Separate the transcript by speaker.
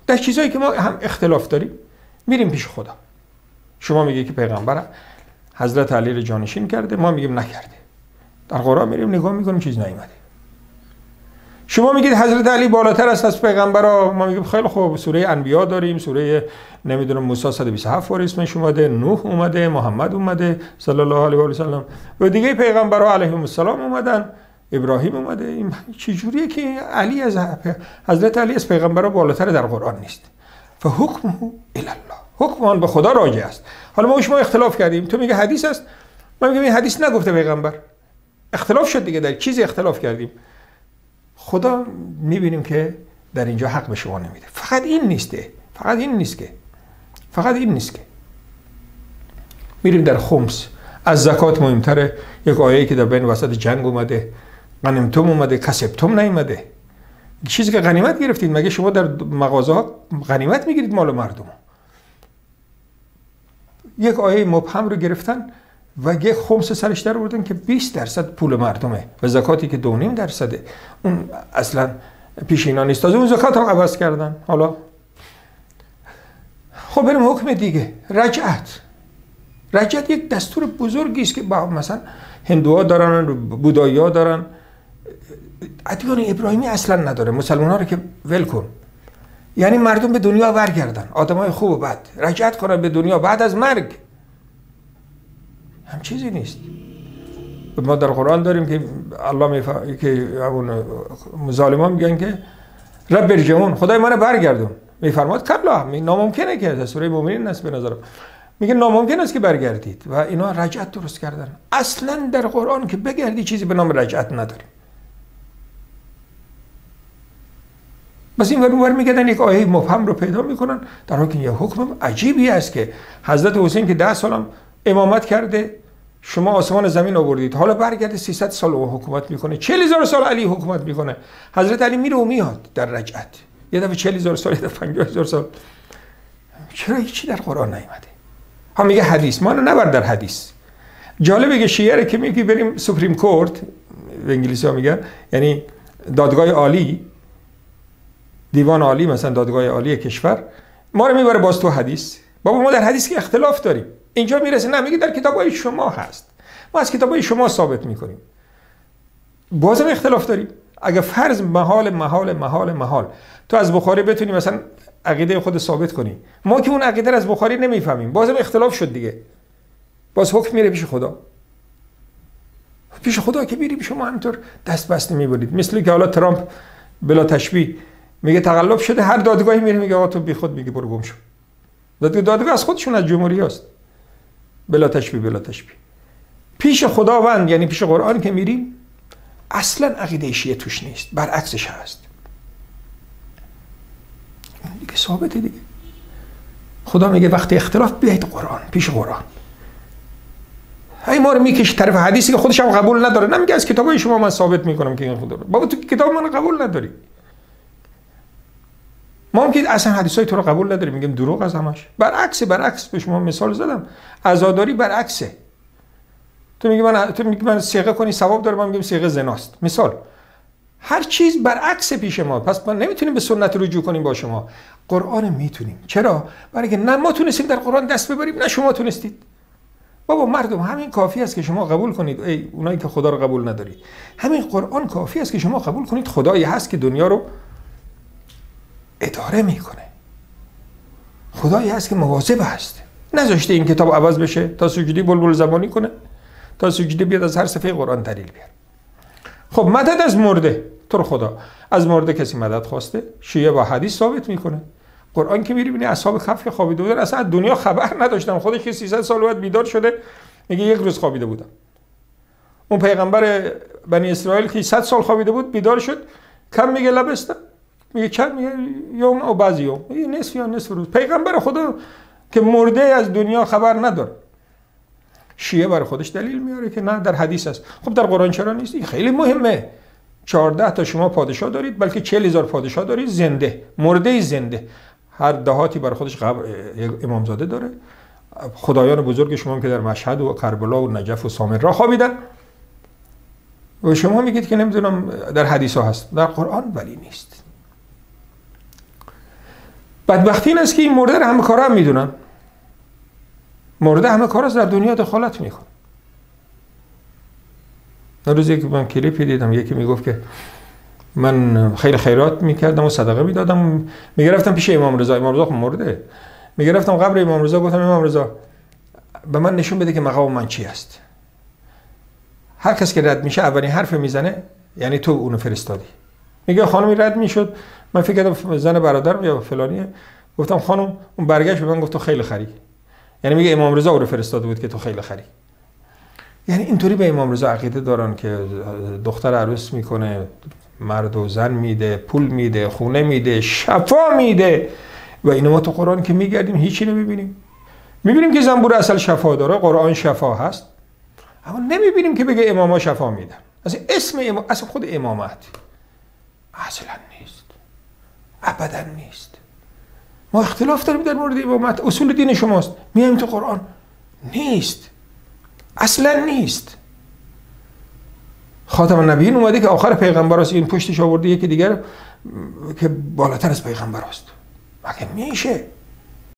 Speaker 1: در چیزایی که ما هم اختلاف داریم میریم پیش خدا. شما میگی که پیغمبر حضرت علی رو جانشین کرده، ما میگیم نکرده. در قرآن میریم نگاه میکنیم چیز نیومده. شما میگید حضرت علی بالاتر است از پیغمبرا، ما میگیم خیلی خوب، سوره انبیا داریم، سوره نمیدونم موسی 127 بار اسمش اومده، نوح اومده، محمد اومده صلی الله علیه و سلم و دیگه پیغمبرا علیهم السلام اومدن، ابراهیم اومده. این چه جوریه که علی از حضرت علی از پیغمبرا بالاتر در قرآن نیست؟ فحکمه الی الله، حکم آن به خدا راجع است. حالا ما و شما اختلاف کردیم، تو میگه حدیث است، ما میگیم این حدیث نگفته پیغمبر. اختلاف شد دیگه، در چیزی اختلاف کردیم. خدا میبینیم که در اینجا حق به شما نمیده. فقط این نیست که میریم در خمس، از زکات مهمتره. یک آیه‌ای که در بین وسط جنگ اومده، غنیمتم اومده، کسبتم نیومده. چیزی که غنیمت گرفتید، مگه شما در مغازه ها غنیمت میگیرید مال مردم؟ یک آیه مبهم رو گرفتن و یک خمس سرش در آوردن که 20% پول مردمه و زکاتی که 2.5% اون اصلا پیش اینا نیست. از اون زکات هم عوض کردن. حالا خب بریم حکم دیگه، رجعت یک دستور بزرگی است که مثلا هندوها دارن، بودایی‌ها دارن، ادیان ابراهیمی اصلا نداره. مسلمان‌ها رو که ول کن، یعنی مردم به دنیا برگردن، آدمای خوب و بد رجعت کنن به دنیا بعد از مرگ. هم چیزی نیست. ما در قرآن داریم که الله که اون ظالمان میگن که رب ارجعون، خدای منو برگردون. میفرماد کلا، ناممکنه که، در سوره مومنین است به نظرم میگه ناممکن است که برگردید و اینا رجعت درست کردن. اصلا در قرآن که بگردی چیزی به نام رجعت نداریم. بس این ور میگردن یک آیه مبهم رو پیدا میکنن، در حالی که یه حکم عجیبی است که حضرت حسین که 10 سالم امامت کرده، شما آسمان زمین آوردید، حالا برگرده 300 سال او حکومت میکنه، 40,000 سال علی حکومت میکنه. حضرت علی میره و میاد در رجعت، یه دفعه 40,000 سال، یه دفعه 50,000 سال. چرا هیچی در قرآن نیومده؟ ها میگه حدیث، ما نبر در حدیث. جالبه که شیعه که میگه بریم سوپریم کورت، به انگلیسی ها میگن، یعنی دادگاه عالی، دیوان عالی، مثلا دادگاه عالی کشور، ما رو میبره باز تو حدیث. بابا ما در حدیث که اختلاف داریم، اینجا میرسه نه، میگه در کتابای شما هست، ما از کتابای شما ثابت میکنیم. بازم اختلاف داریم. اگه فرض محال تو از بخاری بتونی مثلا عقیده خود ثابت کنی، ما که اون عقیده از بخاری نمیفهمیم، بازم اختلاف شد دیگه. باز حکم میره پیش خدا. پیش خدا که میری شما همینطور دست بسته میبرید. مثل که حالا ترامپ بلا تشبیه میگه تقلب شده، هر دادگاهی میره میگه آقا تو بی خود میگه برو گم شو. دادگاه از خودشون، از جمهوری هست. بلا تشبیه. پیش خداوند یعنی پیش قرآن که میریم، اصلا عقیده شیعه توش نیست، برعکسش هست. دیگه ثابته دیگه. خدا میگه وقتی اختلاف بیایید قرآن، پیش قرآن. هی ما رو میکشه طرف حدیثی که خودش هم قبول نداره، نمیگه از کتابای شما من ثابت میکنم که این خدا. بابا تو کتاب من قبول نداری. ما هم که اصلا حدیثای تو رو قبول نداریم، میگیم دروغ از همش. برعکس به شما مثال زدم. عزاداری برعکسه. تو میگی من صیغه کنی ثواب داره، ما میگیم صیغه زناست. مثال هر چیز برعکس پیش ما، پس ما نمیتونیم به سنت رجوع کنیم با شما. قرآن میتونیم. چرا؟ برای که نه ما تونستیم در قرآن دست ببریم، نه شما تونستید. بابا مردم همین کافی است که شما قبول کنید، ای اونایی که خدا رو قبول ندارید، همین قرآن کافی است که شما قبول کنید خدایی هست که دنیا رو اداره میکنه. خدایی هست که مواظب هست، نذاشته این کتاب عوض بشه تا سجدی بلبل زبانی کنه، تا سجدی بیاد از هر صفحه قرآن دلیل بیاره. خب مدد از مرده، تو رو خدا از مرده کسی مدد خواسته؟ شیعه با حدیث ثابت میکنه. قرآن که میری ببینی اصحاب کهف که خوابیده بودن، اصلا دنیا خبر نداشتن. خودش که 300 سال بعد بیدار شده میگه یک روز خوابیده بودم. اون پیغمبر بنی اسرائیل که 100 سال خوابیده بود بیدار شد، کم میگه لبسته، میگه چند، میگه یوم او بعضی یوم، میگه نصف یا نصف روز. پیغمبر خدا که مرده از دنیا خبر نداره. شیعه برای خودش دلیل میاره که نه در حدیث است. خب در قرآن چرا نیست؟ این خیلی مهمه. 14 تا شما پادشاه دارید، بلکه 40,000 پادشاه دارید، زنده، مرده زنده. هر دهاتی برای خودش امامزاده داره. خدایان بزرگ شما هم که در مشهد و کربلا و نجف و سامرا خوابیدن و شما میگید که نمیدونم در حدیث ها هست، در قرآن ولی نیست. بدبختی این است که این مرده رو همه کارا هم میدونن. مرده همه کارا در دنیا دخالت میکنه. روزی که من کلیپی دیدم یکی میگفت که من خیلی خیرات میکردم و صدقه میدادم، میگرفتم پیش امام رضا. امام رضا خب مرده. میگرفتم قبر امام رضا، گفتم امام رضا به من نشون بده که مقام من چی است. هر کس که رد میشه اولین حرف میزنه یعنی تو اونو فرستادی. میگه خانمی رد میشد، من فکر کردم زن برادرم یا فلانیه، گفتم خانم، اون برگشت به من گفت تو خیلی خری. یعنی میگه امام رضا اون رو فرستاده بود که تو خیلی خری. یعنی اینطوری به امام رضا عقیده دارن که دختر عروس میکنه، مرد و زن میده، پول میده، خونه میده، شفا میده. و اینو ما تو قرآن که میگردیم هیچی نمیبینیم. میبینیم که زنبور اصل شفا داره، قرآن شفا هست، اما نمیبینیم که بگه اماما شفا میدن. اصلا خود امامت اصلا نیست، ابدا نیست. ما اختلاف داریم در مورد امامت، اصول دین شماست، میایم تو قرآن نیست، اصلا نیست. خاتم النبیین اومده که آخر پیغمبر است، این پشتش آورده یکی دیگر که بالاتر از پیغمبر است. مگه میشه؟